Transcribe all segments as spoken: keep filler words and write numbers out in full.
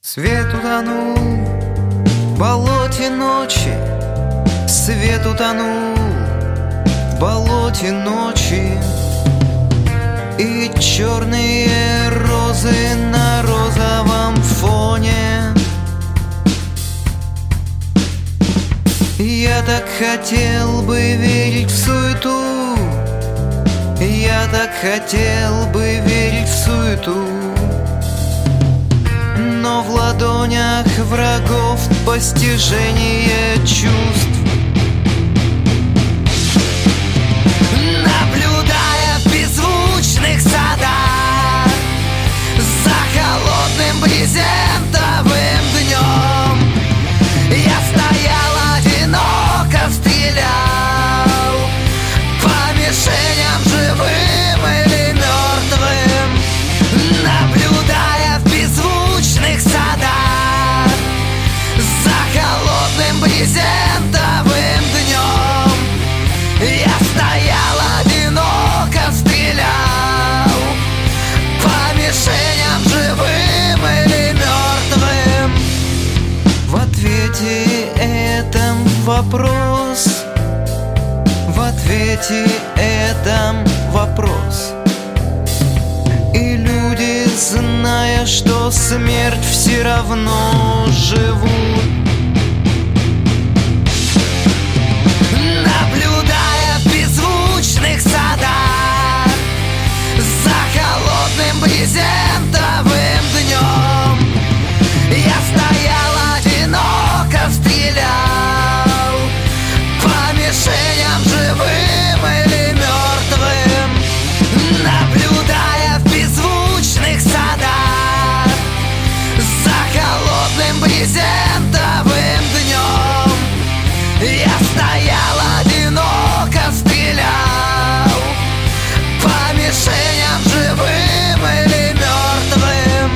Свет утонул в болоте ночи, свет утонул в болоте ночи, и черные розы на розовом фоне. Я так хотел бы верить в суету, я так хотел бы верить в суету, но в ладонях врагов постижение чувств. Наблюдая в беззвучных садах за холодным брезентовым днем, я стоял одиноко, стрелял по мишеням живым или мертвым. Наблюдая в беззвучных садах за холодным брезентовым днем, я стоял одиноко, стрелял по мишеням живым или мертвым. В ответе этом вопрос, в ответе этом вопрос. И люди, зная, что смерть все равно живут, наблюдая в беззвучных садах за холодным брезентовым днем, я стоял одиноко, стрелял по мишеням живым или мертвым. Наблюдая в беззвучных садах за холодным брезентовым днем, я стоял одиноко, стрелял по мишеням живым или мертвым.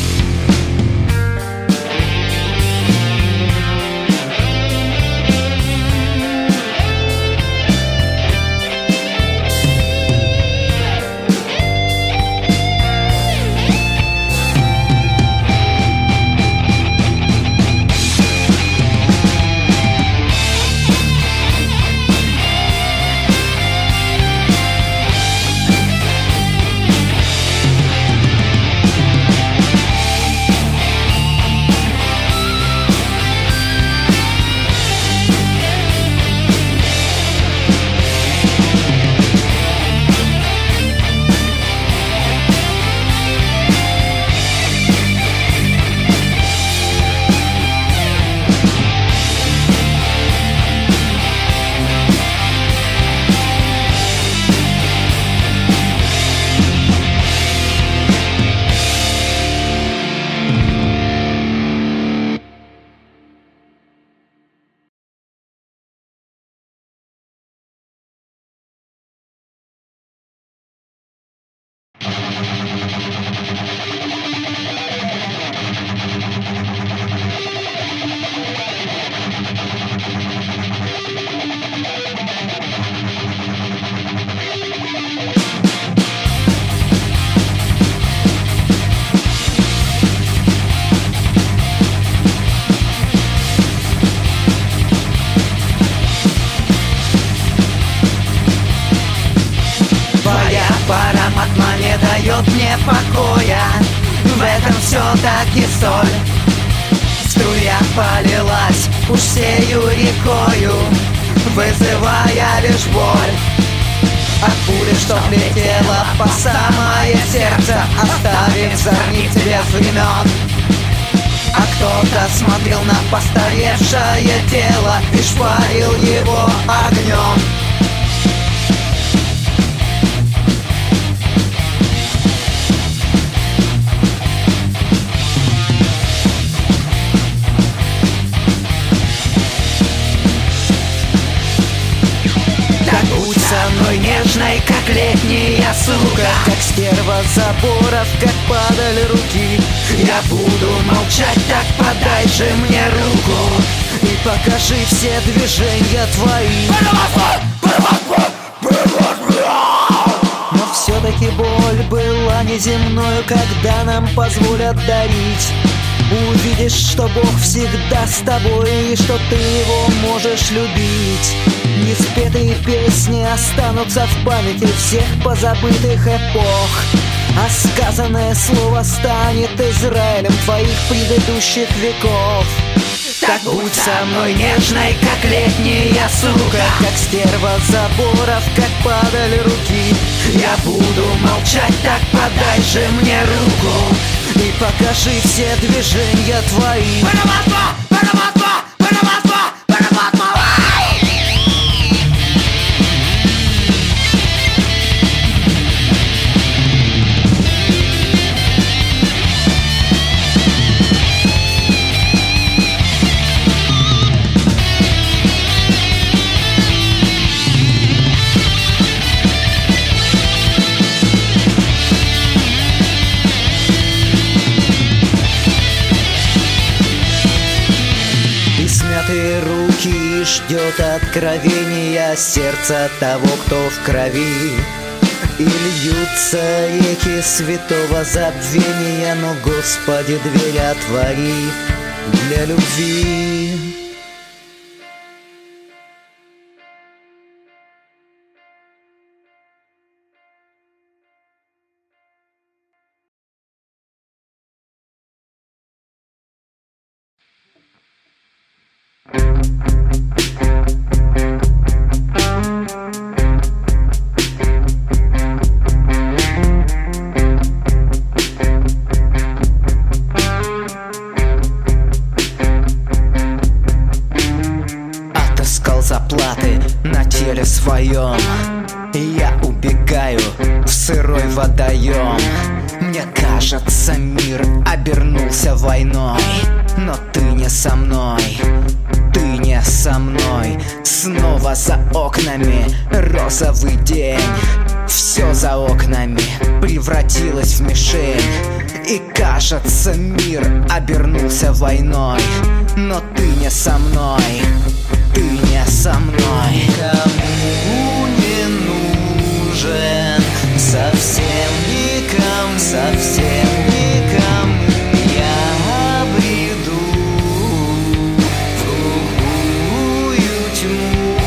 Мне покоя, в этом все-таки соль. Струя полилась уж всею рекою, вызывая лишь боль. От пули, что летела по самое сердце, оставив зорниц без времен. А кто-то смотрел на постаревшее тело и шпарил его огнем. Ценой нежной, как летняя сука, как стерва заборов, как падаль руки. Я буду молчать, так подай же мне руку и покажи все движения твои. Но все-таки боль была неземною, когда нам позволят дарить увидишь, что Бог всегда с тобой и что ты Его можешь любить. Неспетые песни останутся в памяти всех позабытых эпох, а сказанное слово станет Израилем твоих предыдущих веков. Так будь со мной нежной, как летняя сука, как стерва заборов, как падаль руки. Я буду молчать, так подай же мне руку и покажи все движения твои. Смятые руки ждет откровения сердца того, кто в крови. И льются реки святого забвения, но, Господи, дверь отвори для любви. Отыскал заплаты на теле своем, и я убегаю в сырой водоем. Мне кажется, мир обернулся войной, но ты не со мной, ты не со мной. Снова за окнами розовый день, все за окнами превратилось в мишень. И кажется, мир обернулся войной, но ты не со мной, ты не со мной. Никому не нужен, совсем никому, совсем никому. Я бреду в глухую тьму,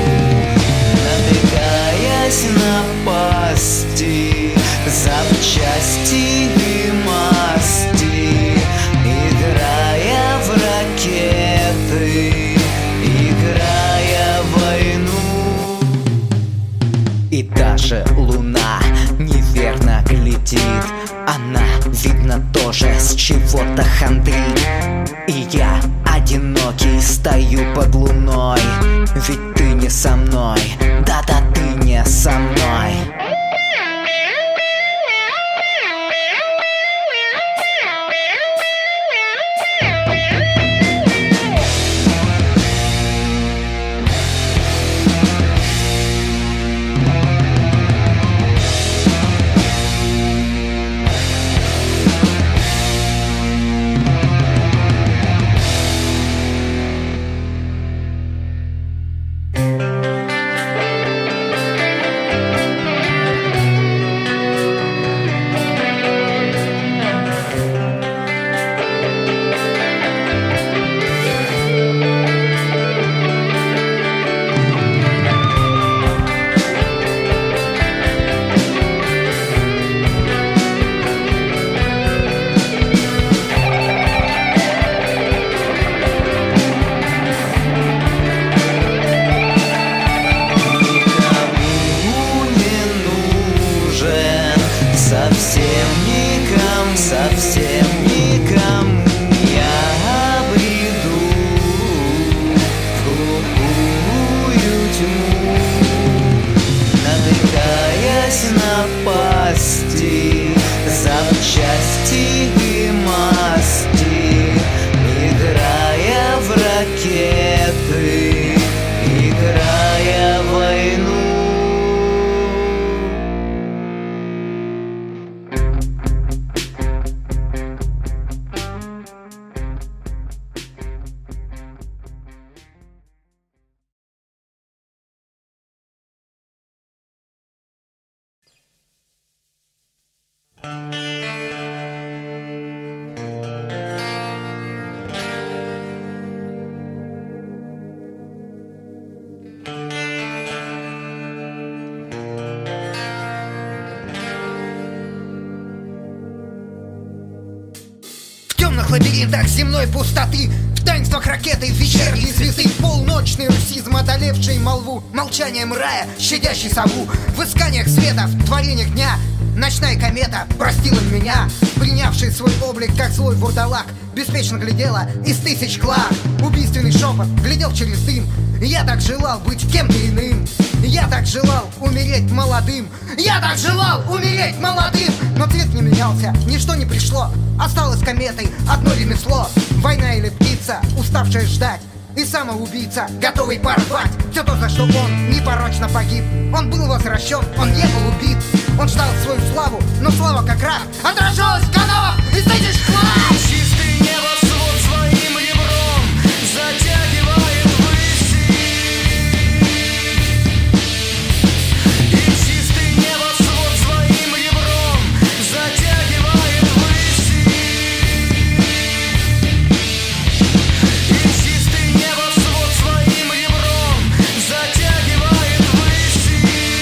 натыкаясь на пасти, запчасти и масти, играя в ракеты, играя в войну. И даже луна неверно глядит, она, видно, тоже с чего-то хандрит. И я одинокий стою под луной, ведь ты не со мной, да-да, ты не со мной. Совсем никому, совсем никому. Я бреду в глухую тьму, натыкаясь на пасти, запчасти и масти, играя в ракеты, играя в войну. темных лабиринтах земной пустоты, в таинствах ракеты, в вечерней звезды, полночный русизм, одолевший молву, молчанием рая, щадящий сову, в исканиях света, в творениях дня. Ночная комета простила меня, принявший свой облик, как злой вурдалак, беспечно глядела из тысяч клак. Убийственный шепот глядел через дым. Я так желал быть кем-то иным. Я так желал умереть молодым. Я так желал умереть молодым. Но цвет не менялся, ничто не пришло. Осталось кометой одно ремесло. Война или птица, уставшая ждать, и самоубийца, готовый порвать все то, за что он непорочно погиб. Он был возвращен, он не был убит. Он ждал свою славу, но слава как раз отражалась в канавах из тысяч клав. Чистый небосвод своим ребром затягивает ввыси. И чистый небосвод своим ребром затягивает ввыси. И чистый небосвод своим ребром затягивает ввыси.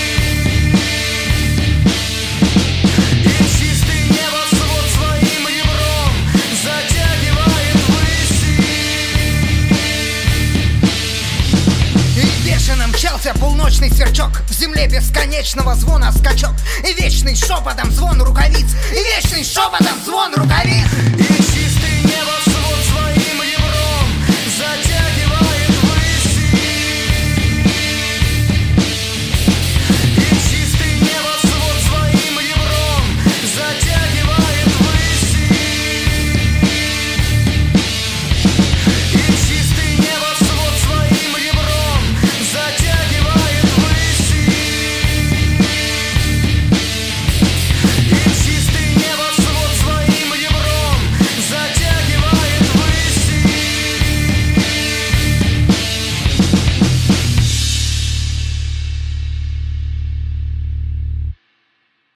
И чистый небосвод своим ребром затягивает ввыси. И бешено мчался полночный сверчок, в земле бесконечного звона скачок, и вечный шепотом звон рукавиц, и вечный шепотом звон рукавиц.